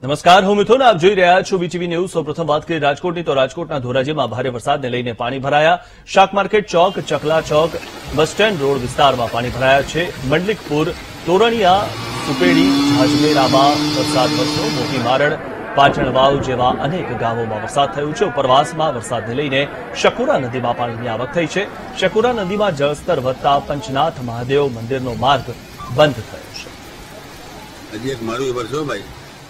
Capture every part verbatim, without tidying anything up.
નમસ્કાર, હું મિથુન. આપ જોઈ રહ્યા છો વીટીવી ન્યૂઝ. સૌપ્રથમ વાત કરીએ રાજકોટની, તો રાજકોટના ધોરાજીમાં ભારે વરસાદને લઈને પાણી ભરાયા. શાક માર્કેટ ચોક, ચકલા ચોક, બસ સ્ટેન્ડ રોડ વિસ્તારમાં પાણી ભરાયા છે. મંડલિકપુર, તોરણિયા, સુપેડી, ઝાજમેરામાં વરસાદ વરસ્યો. મોટી મારડ, પાટણ વાવ જેવા અનેક ગામોમાં વરસાદ થયો છે. ઉપરવાસમાં વરસાદને લઈને શકુરા નદીમાં પાણીની આવક થઈ છે. શકુરા નદીમાં જળસ્તર વધતા પંચનાથ મહાદેવ મંદિરનો માર્ગ બંધ થયો છે. હજી એક મારું વર્ષો ભાઈ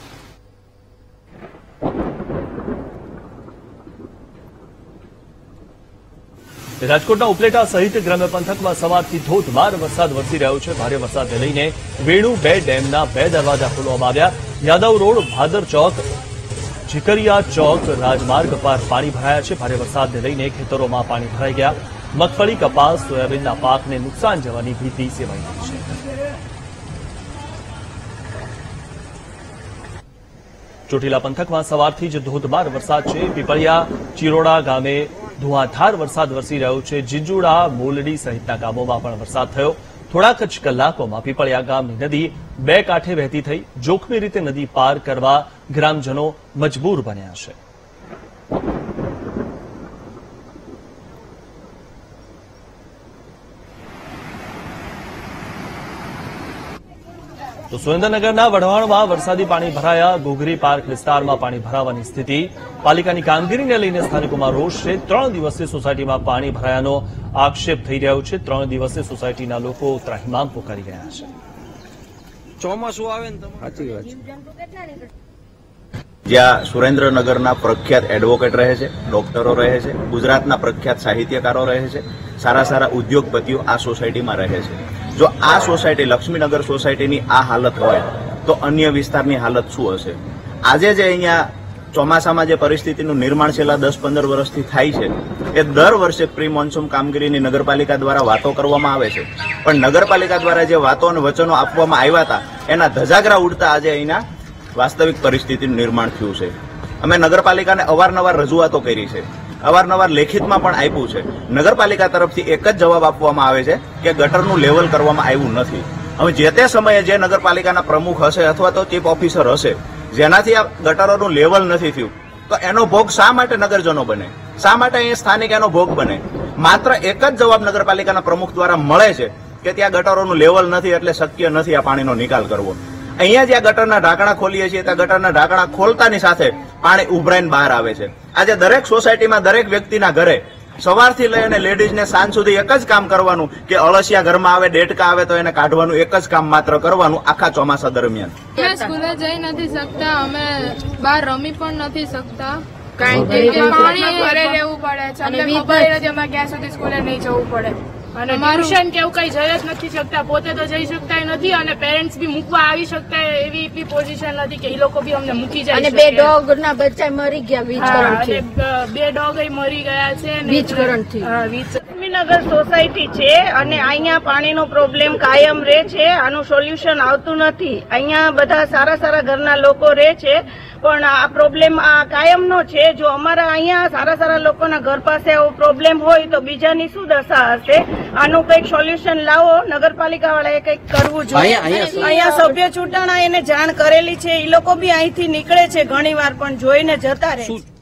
રાજકોટના ઉપલેટા સહિત ગ્રામ્ય પંથકમાં સવારથી ધોધમાર વરસાદ વરસી રહ્યો છે. ભારે વરસાદને લઈને વેણુ બે ડેમના બે દરવાજા ખોલવામાં આવ્યા. યાદવ રોડ, ભાદર ચોક, ઝીકરિયા ચોક રાજમાર્ગ પર પાણી ભરાયા છે. ભારે વરસાદને લઈને ખેતરોમાં પાણી ભરાઈ ગયા. મગફળી, કપાસ, સોયાબીનના પાકને નુકસાન જવાની ભીતિ સેવાઈ રહી છે. ચોટીલા પંથકમાં સવારથી જ ધોધમાર વરસાદ છે. પીપળિયા, ચિરોડા ગામે ધુઆધાર વરસાદ વરસી રહ્યો છે. જીંજુડા, મોલડી સહિતના ગામોમાં પણ વરસાદ થયો. થોડાક જ કલાકોમાં પીપળિયા ગામની નદી બે કાંઠે વહેતી થઈ. જોખમી રીતે નદી પાર કરવા ગ્રામજનો મજબૂર બન્યા છે. તો સુરેન્દ્રનગરના વઢવાણમાં વરસાદી પાણી ભરાયા. ઘોઘરી પાર્ક વિસ્તારમાં પાણી ભરાવાની સ્થિતિ. પાલિકાની કામગીરીને લઈને સ્થાનિકોમાં રોષ છે. ત્રણ દિવસથી સોસાયટીમાં પાણી ભરાયાનો આક્ષેપ થઈ રહ્યો છે. ત્રણ દિવસે સોસાયટીના લોકો ત્રાહિમામ પોકારી ગયા છે. ચોમાસું આવે ને સાચી વાત છે. જ્યાં સુરેન્દ્રનગરના પ્રખ્યાત એડવોકેટ રહે છે, ડોક્ટરો રહે છે, ગુજરાતના પ્રખ્યાત સાહિત્યકારો રહે છે, સારા સારા ઉદ્યોગપતિઓ આ સોસાયટીમાં રહે છે. જો આ સોસાયટી લક્ષ્મીનગર સોસાયટીની આ હાલત હોય તો અન્ય વિસ્તારની હાલત શું હશે? આજે જે અહીંયા ચોમાસામાં જે પરિસ્થિતિનું નિર્માણ છેલ્લા દસ પંદર વર્ષથી થાય છે એ દર વર્ષે પ્રી મોન્સૂન કામગીરીની નગરપાલિકા દ્વારા વાતો કરવામાં આવે છે, પણ નગરપાલિકા દ્વારા જે વાતો અને વચનો આપવામાં આવ્યા હતા એના ધજાગરા ઉડતા આજે અહીંના વાસ્તવિક પરિસ્થિતિનું નિર્માણ થયું છે. અમે નગરપાલિકાને અવારનવાર રજૂઆતો કરી છે, અવારનવાર લેખિતમાં પણ આપ્યું છે. નગરપાલિકા તરફથી એક જ જવાબ આપવામાં આવે છે કે ગટરનું લેવલ કરવામાં આવ્યું નથી. હવે જે તે સમયે જે નગરપાલિકાના પ્રમુખ હશે અથવા તો ચીફ ઓફિસર હશે જેનાથી આ ગટરોનું લેવલ નથી થયું તો એનો ભોગ શા માટે નગરજનો બને? શા માટે અહીંયા સ્થાનિક એનો ભોગ બને? માત્ર એક જ જવાબ નગરપાલિકાના પ્રમુખ દ્વારા મળે છે કે ત્યાં ગટરોનું લેવલ નથી એટલે શક્ય નથી આ પાણીનો નિકાલ કરવો. અહીંયા જ્યાં ગટરના ઢાંકણા ખોલીએ છીએ ત્યાં ગટરના ઢાંકણા ખોલતાની સાથે પાણી ઉભરાઈને બહાર આવે છે. આજે દરેક સોસાયટીમાં દરેક વ્યક્તિના ઘરે સવારથી લઈ અને લેડીઝને સાંજ સુધી એક જ કામ કરવાનું કે અળસિયા ઘરમાં આવે, ડેટકા આવે તો એને કાઢવાનું, એક જ કામ માત્ર કરવાનું આખા ચોમાસા દરમિયાન. અમે સ્કૂલે જઈ નથી શકતા, અમે બહાર રમી પણ નથી શકતા. પાણી ઘરે રહેવું પડે છે અને ખબર નથી અમારે ક્યાં સુધી સ્કૂલે નહીં જવું પડે. અને ટ્યુશન કે એવું કઈ જઈ જ નથી શકતા, પોતે તો જઈ શકતા નથી અને પેરેન્ટ્સ બી મૂકવા આવી શકતા એવી એટલી પોઝિશન નથી કે એ લોકો બી અમને મૂકી જાય. અને બે ડોગ ના બચ્ચા મરી ગયા વીજકરણથી. બે ડોગ મરી ગયા છે વીજકરણથી. લક્ષ્મીનગર સોસાયટી છે અને અહીંયા પાણીનો પ્રોબ્લેમ કાયમ રહે છે. આનું સોલ્યુશન આવતું નથી. અહીંયા બધા સારા સારા ઘરના લોકો રહે છે પણ આ પ્રોબ્લેમ આ કાયમનો છે. જો અમારા અહીંયા સારા સારા લોકોના ઘર પાસે આવો પ્રોબ્લેમ હોય તો બીજાની શું દશા હશે? આનું કંઈક સોલ્યુશન લાવો. નગરપાલિકા વાળાએ કંઈક કરવું જોઈએ. અહીંયા સભ્ય ચૂંટણા એને જાણ કરેલી છે, એ લોકો બી અહીંથી નીકળે છે ઘણી વાર પણ જોઈને જતા રહે છે.